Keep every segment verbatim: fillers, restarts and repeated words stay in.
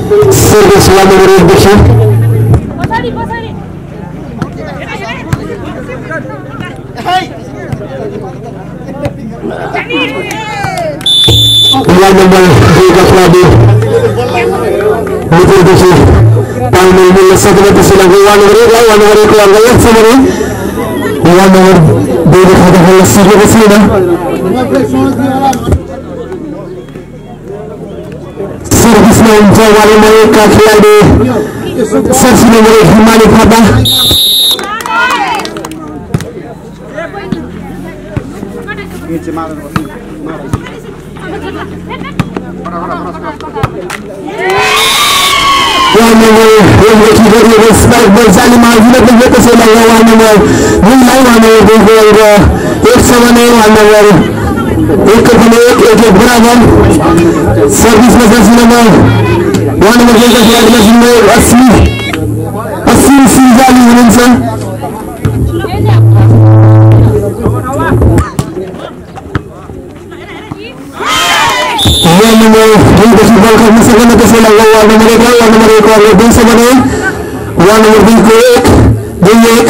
Service one number एक देखि one number दुई का खिलाडी मित्रदेखि पाउने मिल्न सक्ने त्यसैलाई वान नम्बर एकलाई वान नम्बर एकको अङ्क एक छ भने वान नम्बर दुईले खाता खेल्न सकेको छैन सर्भिसमा हुन्छ वान नम्बर एकका खेलाडी सर्सी नम्बर एक हिमाली खाता वान नम्बर एकदेखि गरिएको स्पाइक बल जाली मार्जिन पुग्यो त्यसैलाई वान नम्बर दुईलाई वान नम्बर दुईको अङ्क एक छ भने वान नम्बर एकको पनि एक एक एक बराबर सर्भिसमा जर्सी नम्बर वान नम्बर दुईका खेलाडीमा जिम्मे अस्सी अस्सी सिजाली हुनुहुन्छ वान नम्बर दुईदेखि बल खर्न सकेन त्यसैलाई वान नम्बर एक वान नम्बर एकको अङ्क दुई छ भने वान नम्बर दुईको एक दुई एक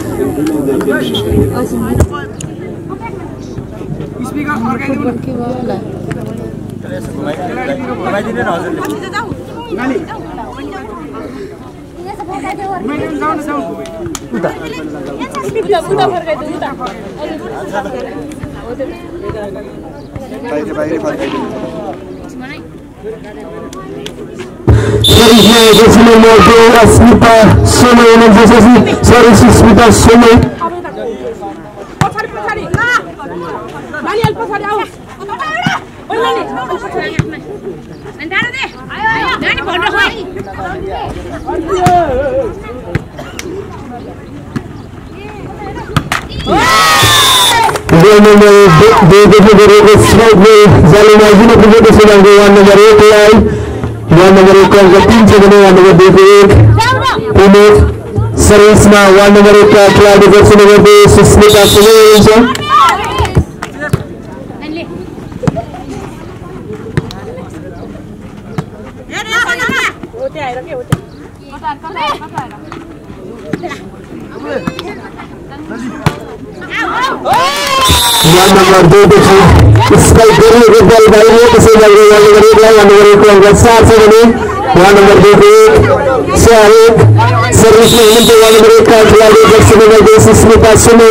अस्मिता सोमै हुनुहुन्छ सरी सुस्मिता सोमै दुईदेखि गरिएको स्ट्राइकले जाली मार्जिन पुग्यो त्यसैलाई वान नम्बर एकलाई वान नम्बर एकको अङ्क तिन छ भने वान नम्बर दुईको एक तिन एक सर्भिसमा वान नम्बर एकका खेलाडी जर्सी नम्बर दुई सुस्मिता सोमै हुन्छ वान नम्बर दुईदेखि स्पाइक गरिएको बल बाहिर त्यसैलाई वान नम्बर एकलाई वान नम्बर एकको अङ्क चार छ भने वान नम्बर दुईको एक चार एक सर्भिसमा हुनुहुन्छ वान नम्बर एकका खेलाडी जर्सी नम्बर दुई सुस्मिता सोमै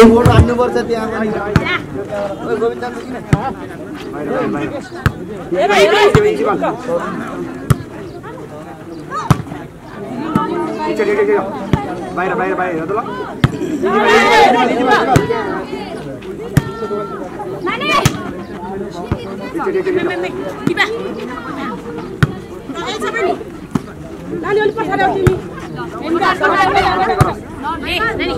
बाहिर बाहिर बाहिर हेर त ल नानी नानी अलि पछाडि आऊ तिमी नानी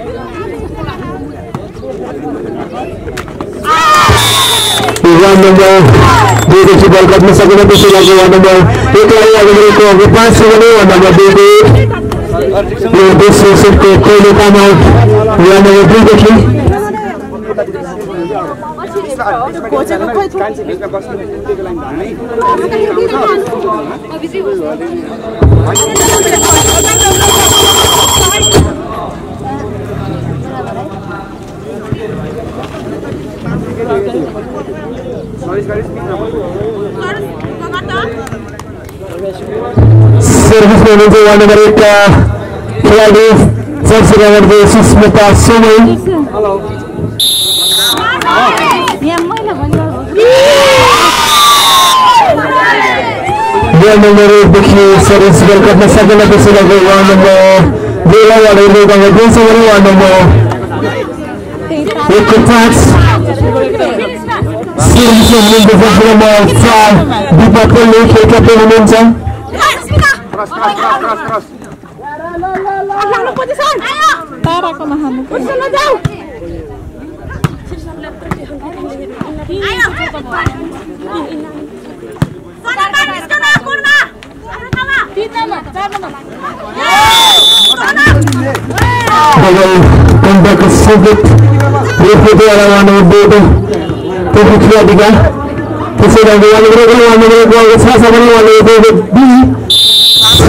वान नम्बर दुईदेखि बल काट्न सकेन त्यसैलाई वान नम्बर एकलाई वान नम्बर एकको अघि पाँच छ भने वान नम्बर दुईको यो दोस्रो सेटको पहिलो टाइम आउट वान नम्बर दुईदेखि सर्भिस में हुनुहुन्छ वान नम्बर एकका खेलाडी जर्सी नम्बर दुई सुस्मिता सोमै वान नम्बर एकदेखि सर्भिस बल काट्न सकेन त्यसैलाई वान नम्बर दुईलाई वान नम्बर दुई छ भने वान नम्बर एकको पाँच सर्भिसमा हुनुहुन्छ जर्सी नम्बर चार दीपक पल्ले खेल क्याप्टेन हुनुहुन्छ Tembak sebut berfoto ala warna biru itu खेलाडीका त्यसैले वान नम्बर एक वान नम्बर एक वान छ भने वान नम्बर दुई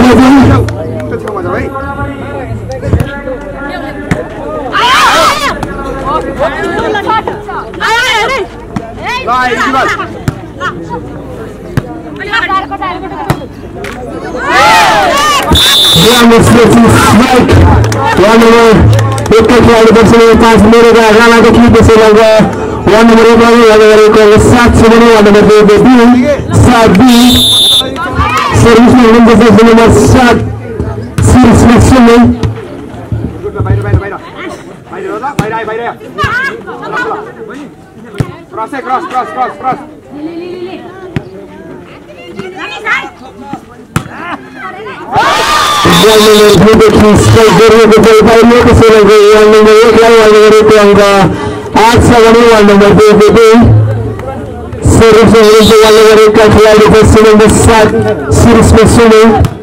एक खेलाडी बसेको पाँच मिनेट राणाको कि त्यसैले वार्ड नम्बर एक मा गरेको सात छ भने वार्ड नम्बर दुई बी सात बी सर्भिसमा हुनुहुन्छ जर्सी नम्बर सात सिरिस लक्ष्मी बाहिर बाहिर बाहिर बाहिर हो त बाहिर आइ बाहिर क्रस है क्रस क्रस क्रस क्रस देखि स्ट्राइक गरिएको छ पाइलो त्यसैले वार्ड नम्बर एक लाई वार्ड गरेको अङ्क आठ छ भने वार्ड नम्बर दुई देखि सर्भिसमा हुनुहुन्छ वार्ड नम्बर एक का खेलाडी जर्सी नम्बर सात सिरिस Lakshmi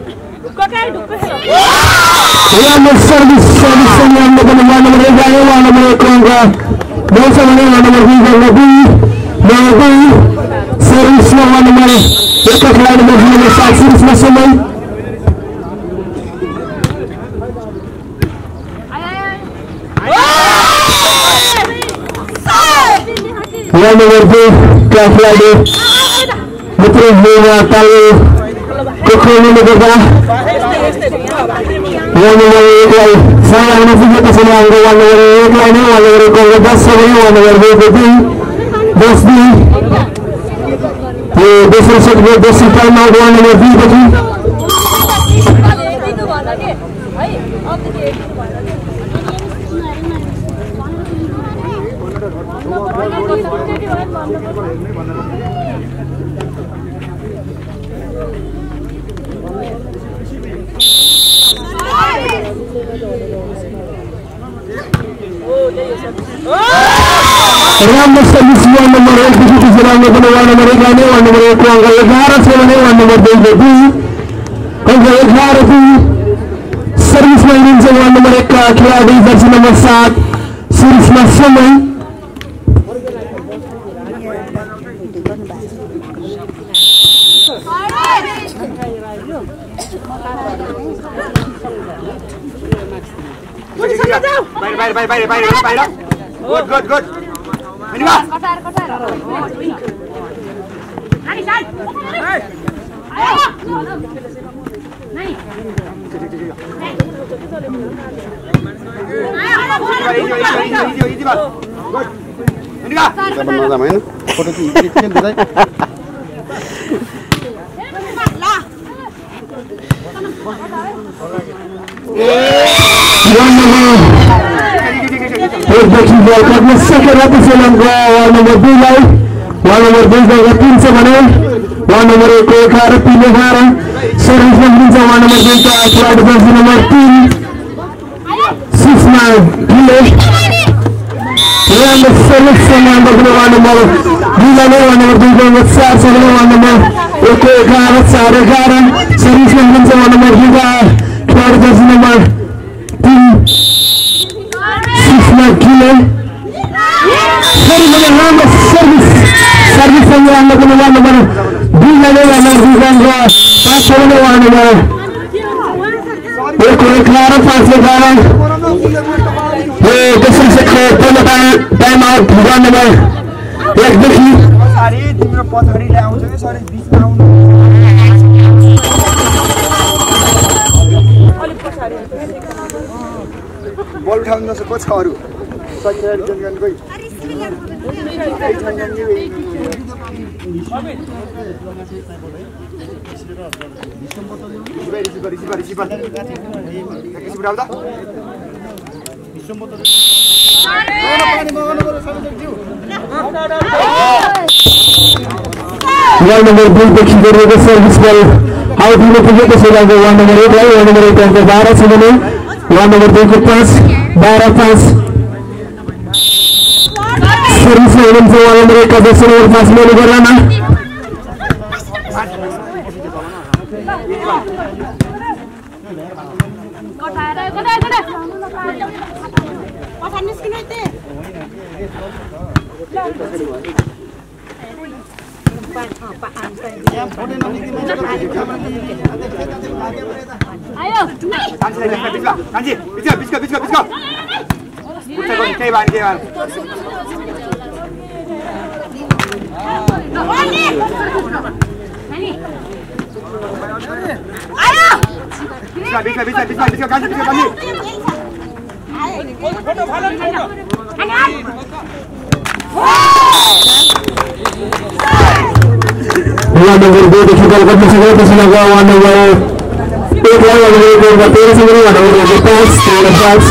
Ramos service service yang melakukan nomor nomor tiga yang nomor kerangka dosa mana nomor tiga lagi lagi service nomor nomor dekat lain nomor nomor satu service masuk main yang nomor dua dekat lain betul dua kali kekali negara One over eight line. Saya akan menunjukkan keseluruhan one over eight line. One over eight line. Dua sama one over eight line. Dua di. Ye dua set dua dua set time out one over three lagi. Ramos service one nomor एक di sisi sebelah one nomor one nomor एक ini one nomor एक को angka ग्यारह से mana one nomor dua jadi angka ग्यारह tu service main से one nomor एक का खिलाड़ी jersey nomor सात series masuk main Baik baik baik baik baik baik. Good good good. Ini Mas. Kotar kotar. Nani san. Ayo. Nani. Ayo. Ini ini Mas. Good. Ini Mas. Sama-sama main. Foto ini ini One number. एक देखिए ball करने से करा तो चलन को one number दो लाई one number दो का तीन से बने one number एक को एक हार तीन हार सर्विस में से one number दो का थर्ड जर्सी नंबर तीन six nine किले one सर्विस से नंबर दो one number दो लाई one number दो का चार से बने one number एक को एक हार चार हार सर्विस में से one number दो का थर्ड जर्सी नंबर तीन Gile Service yang lama Service Service yang lama Kena lama mana Gila ni lama Bukan ke Pasal ni lama Berku ikhlara Pasal kawan Eh Kesel sekre Tanya time out Bukan nama Ek dekhi Sorry Tiम्रो पछाडी ल्याउँछ के sorry बिचमा आउनु अलि पछाडी बल उठाउन जसो को छ अरु सकिएर रिटर्न गर्न कोही रिसिभर रिसिभर रिसिभर एकैछिन उठाउँदा One number two देखी गरिएको सर्भिस बल आउट हुन पुगेको छ लागि one number eight लाई one number eight को बाह्र छ भने one number two को पाँच बाह्र पाँच सर्भिस में हुनुहुन्छ one number एक का दस नम्बर पाँच मेलु गराना कोठार कोठार कोठार कोठार निस्किनु यते Ayo. Kanji lagi, bisa, kanji, bisa, bisa, bisa, bisa. Putar kau ni, kewan, kewan. Ayo. Bisa, bisa, bisa, bisa, bisa, kanji, bisa, kanji. One number dua देखिए कल करने से गए तो सुना गया one number एक लाइन one number दो का तेरह से गए one number दो पाँच तेरह पाँच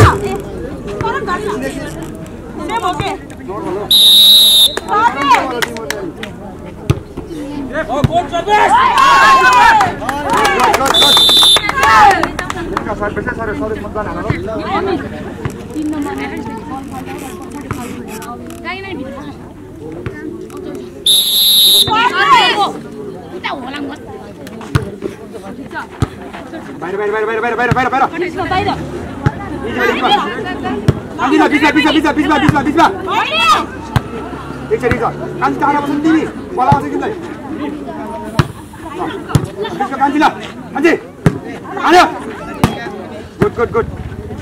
Bayar, bayar, bayar, bayar, bayar, bayar, bayar, bayar. Bayar. Kanji lah, bisa, bisa, bisa, bisa, bisa, bisa. Bisa, bisa. Kanji tak ada pasal ini. Bola masih kita. Bisa, kanji lah, kanji. Ayo. Good, good, good.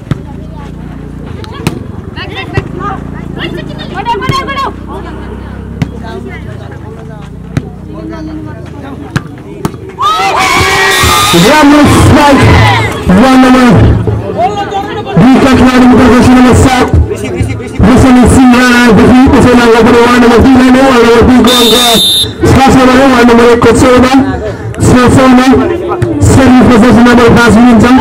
Back, back, back. Go down, go down, go down. One strike, one number. Dika kembali berposisi nomor satu. Bersama Singa bagi pesanan kepada one number tiga ni, one number tiga angka selasa mana, one number Kotsona, selasa mana, seri posisi nomor empat minjam.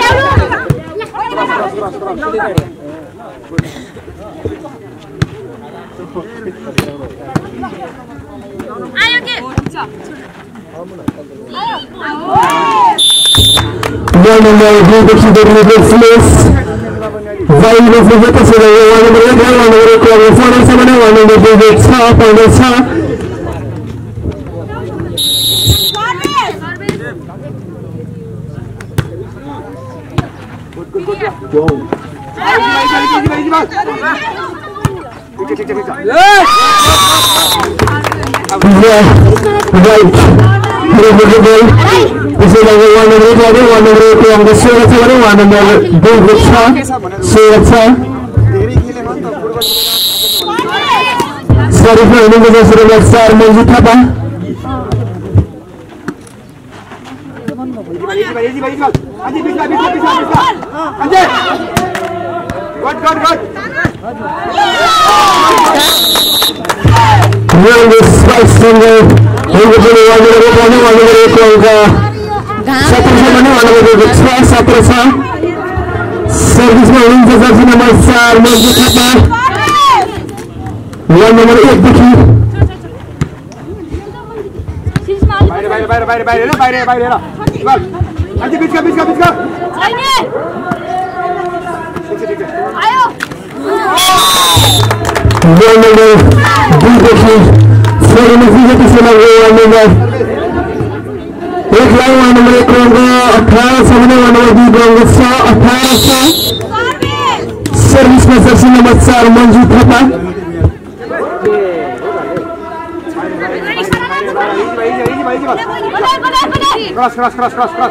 Ayo ke. One number dua bersih dari middle place. Vai no fuga ke sana, one number tiga, one number dua, one number sama mana, one number dua sah, pandai sah. Wow. Yeah, right. Bisa lagi one number lagi, one number itu yang besar sama one number dua besar, besar. Sorry for ini kita sudah besar menjadi apa? Anjir, bisa, bisa, bisa, bisa. Anjir. Good, good, good. Yang besar single. Ini boleh wajib berapa ni wajib berapa angka. Satu sama ni wajib berapa sah, satu sah. Servis main jasa sini besar menjadi apa? One number एक देखिए. Bayar, bayar, bayar, bayar, bayar, bayar, bayar, bayar. Good. Anjir, bisa, bisa, bisa. Ini. Ayo. One number dua देखिए. Sorry masih kita sudah one number. एक line one number एक रंग अठारह सामने one number दो रंग सा अठारह सा. Servis posisi nomor चार Manju Thapa. Cross, cross, cross, cross, cross.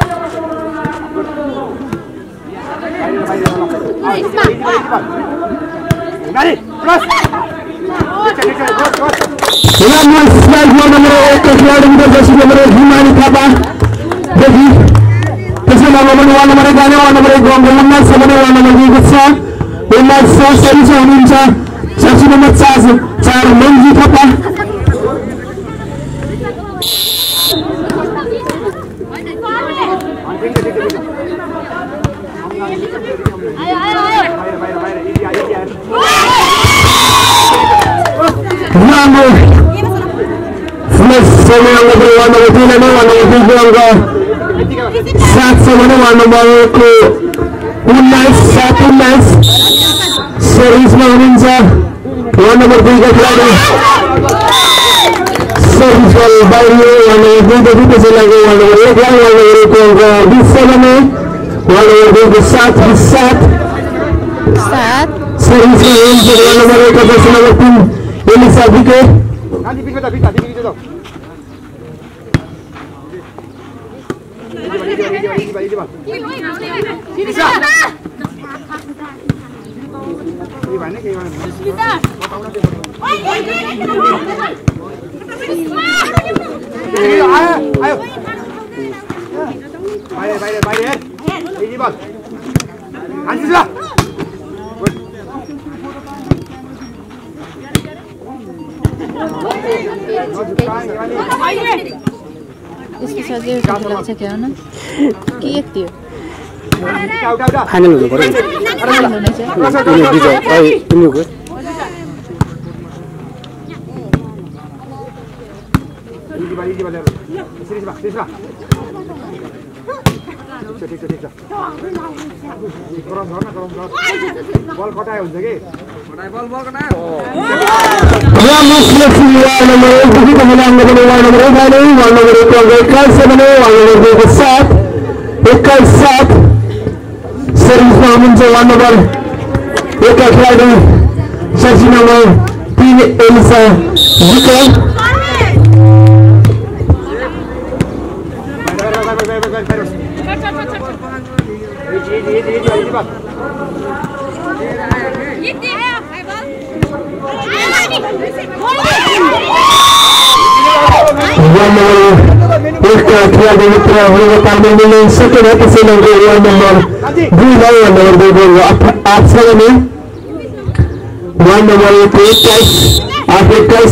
Nari, cross. One strike, one number एक खिलाड़ी posisi nomor Himani Thapa. देखिए, किसी nomor one number गाने one number एक रंग उन्नास सामने one number दो सा. उन्नास सा servis उन्नीस posisi nomor चार चार Manju Thapa. Ayo, ayo, ayo. Number plus sama yang nomor one number tiga ni one number tiga angka सात sama ni one number ku unnais satu unnais servis mengincar one number tiga kali servis kalau baru one number tiga itu selagi one number एक one number ku angka bisa mana one number tiga satu satu Sat. servis mengincar one number एक posisi nomor tiga ini sahaja. Nanti bisa, bisa, bisa, bisa. इसको सजिलो लाग्छ क्या हो न के एक थियो फाइनल हुनु पर्यो बल कटायो हुन्छ कि बल बल कटायो सर्भिसमा हुनुहुन्छ वार्ड नम्बर एकका खेलाडी जर्सी नम्बर तीन एलिसा विक्रम एकका खेलाडी मित्रहरूको तालमेल मिल्न सकेन त्यसैले वार्ड नम्बर दुईलाई वार्ड नम्बर दुई गोल आठ छ भने वार्ड नम्बर एक एक्काइस आठ एक्काइस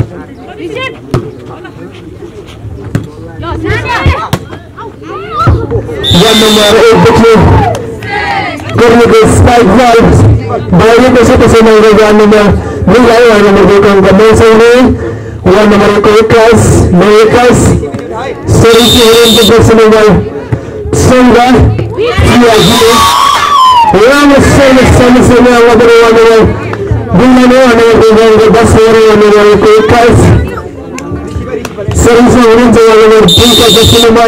वार्ड नम्बर एकदेखि गर्नेको स्पाइक बल बाहिरको छ त्यसैले वार्ड नम्बर दुईलाई वार्ड नम्बर दुईको अङ्क नौ छ भने वार्ड नम्बर एक एक्काइस नौ एक्काइस सर्भिसमा हुनुहुन्छ जर्सी नम्बर चौध राम्रो सैनिक सैनिक अगाडि वार्ड नम्बर दुईलाई नै वार्ड नम्बर दुईको अङ्क दस वार्ड नम्बर एक एक्काइस सर्भिसमा हुनुहुन्छ वार्ड नम्बर दुईका जर्सी नम्बर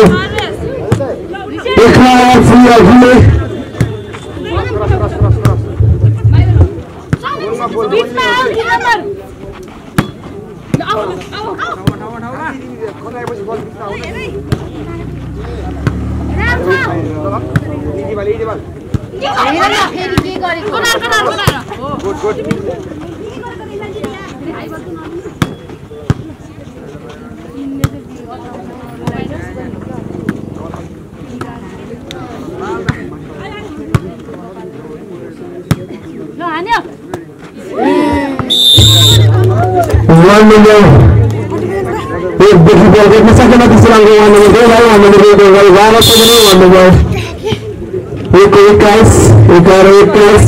वार्ड नम्बर एकदेखि बल गर्न सकेन त्यसैले वार्ड नम्बर दुईलाई वार्ड नम्बर दुईको अगाडि बाह्र छ भने वार्ड नम्बर एक एक्काइस एघार एक्काइस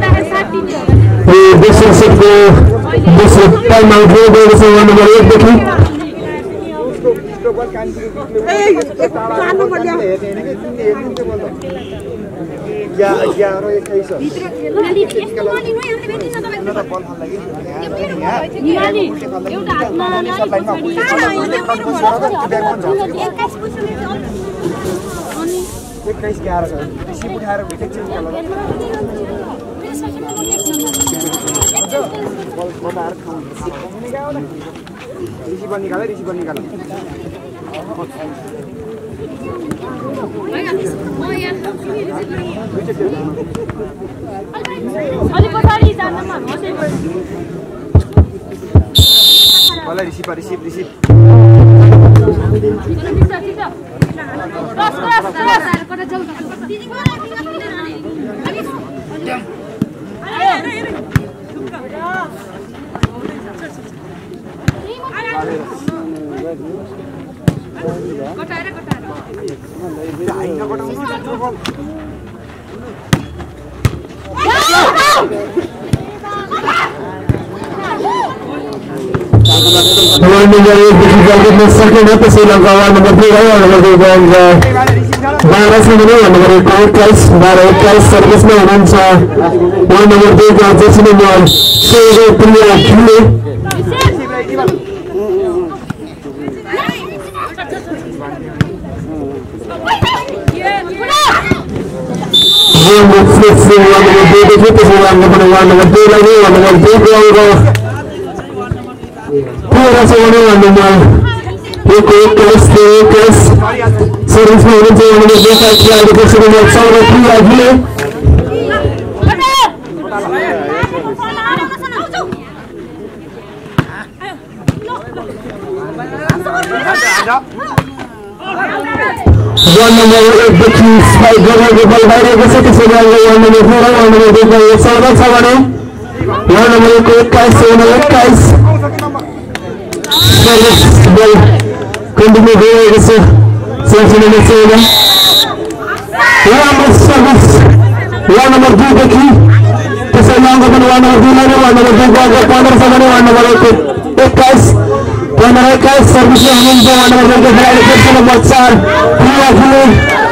दोस्रो सेटको दोस्रो टाइम आउट गएको छ वार्ड नम्बर एकदेखि एक्काइस ग्यारह छ रिसिभ उठाएर भिटेक चेन्ज गर्नु रिसिभ निकाल रिसिभ निकाल मलाई receive receive receive Cross, cross, cross. Kota jauh. Kota ada, kota ada. Ward number एकदेखि बल गर्न सकेन त्यसैले वार्ड नम्बर दुई वार्ड नम्बर दुईको अङ्क बाह्र छ भने वार्ड नम्बर एक एक्काइस बाह्र एक्काइस सर्भिसमा हुनुहुन्छ वार्ड नम्बर दुईको जर्सी नम्बर चौध प्रिया खिले वार्ड नम्बर दुईदेखि त्यसैले अङ्क पनि वार्ड नम्बर दुईलाई नै वार्ड नम्बर दुईको अङ्क तेह्र छ भने वार्ड नम्बर एक एक्काइस तेह्र एक्काइस सर्भिसमा हुनुहुन्छ उहाँले बेकार खेलाडीको सुरुमा चौध प्रियाजीले वन नंबर एक देखि स्पाइक गरेको बल बाहिरको छ त्यसैले अहिले one number four one number दुई को चौध छ भने वन नंबर एक को एक्काइस वन एक्काइस सर्भिस बल कन्टिन्यू गरिरहेको छ सेक्सन नम्बर चौध राम्रो सर्भिस वन नंबर दुई देखि त्यसैले अङ्क पनि वन नंबर दुई लाई वन नंबर दुई को अङ्क पन्ध्र छ भने वन नंबर एक को एक्काइस पन्ध्र एक्काइस सर्भिसमा हुनुहुन्छ वन नंबर दुईको खेलाडी सेक्सन नम्बर चार प्रियाजीले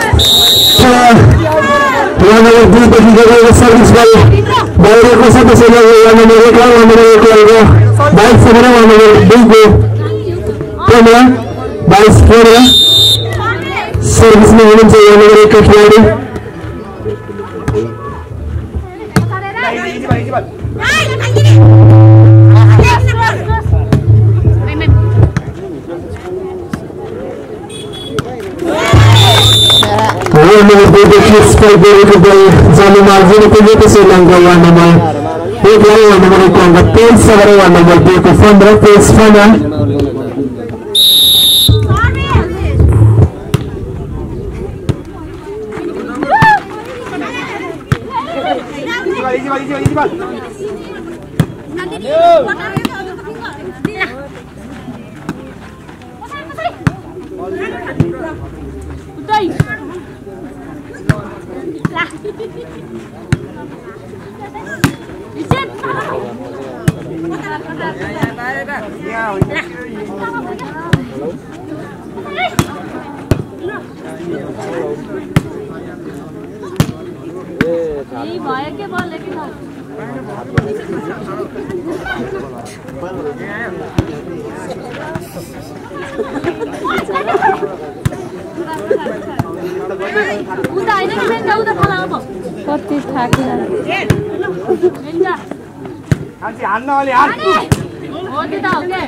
वन नंबर दुईदेखि गरिएको सर्भिस बल बाहिरको छ त्यसैले वन नंबर एक वन नंबर एक को बाइस छ भने वन नंबर दुई को पन्ध्र बाइस पन्ध्र सर्भिसमा हुनुहुन्छ वन नंबर एक को खेलाडी वन नंबर दो देखिए स्पाइक गरेको बल जाने मार्जिन को लिए त्यसैले अङ्क वन नंबर एक लाई वन नंबर एक को अङ्क तेइस छ भने वन नंबर दुई को पन्ध्र तेइस पन्ध्र कति थाक्यो हान्न अलि हान हो त्यो त हो के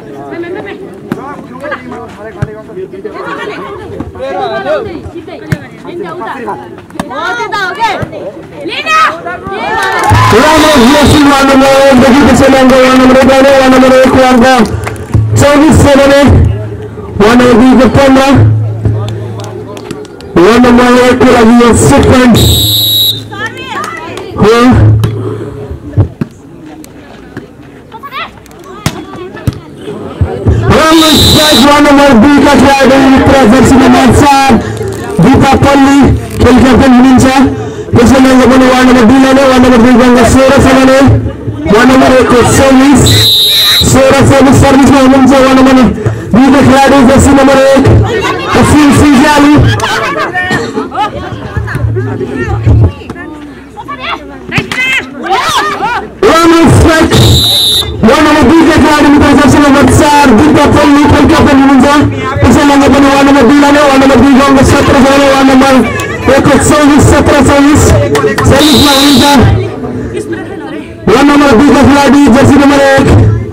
चौबीस से बने वन नंबर दुई को पंद्रह वन नंबर एक को लगी सेकंड वन नंबर दुई का खेलाडी जर्सी नंबर चार गीता पल्ली खेल क्याप्टन हुनुहुन्छ त्यसैले पनि वन नंबर दुई लाई वन नंबर दुई को अङ्क सोह्र छ भने वन नंबर एक को चौबीस सोह्र चौबीस सर्भिसमा हुनुहुन्छ वन नंबर दुई को खेलाडी जर्सी नंबर एक असिम सिजाली वन नंबर दुई को खेलाडी मित्र जर्सी नंबर चार गीता पल्ली खेल क्याप्टन हुनुहुन्छ त्यसैले पनि वन नंबर दुई लाई वन नंबर दुई को अङ्क सत्र छ भने वन नंबर एक को चौबीस सत्र चौबीस सर्भिसमा हुनुहुन्छ वन नंबर दुई को खेलाडी जर्सी नंबर एक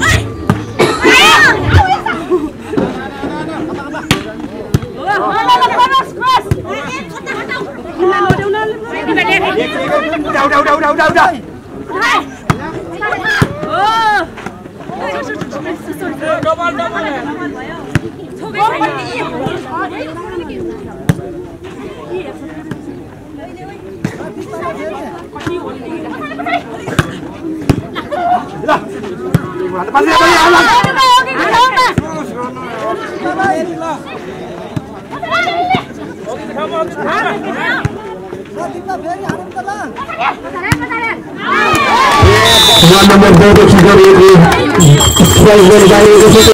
उठा उठा उठा उठा उठा वन नंबर दो देखि गरिएको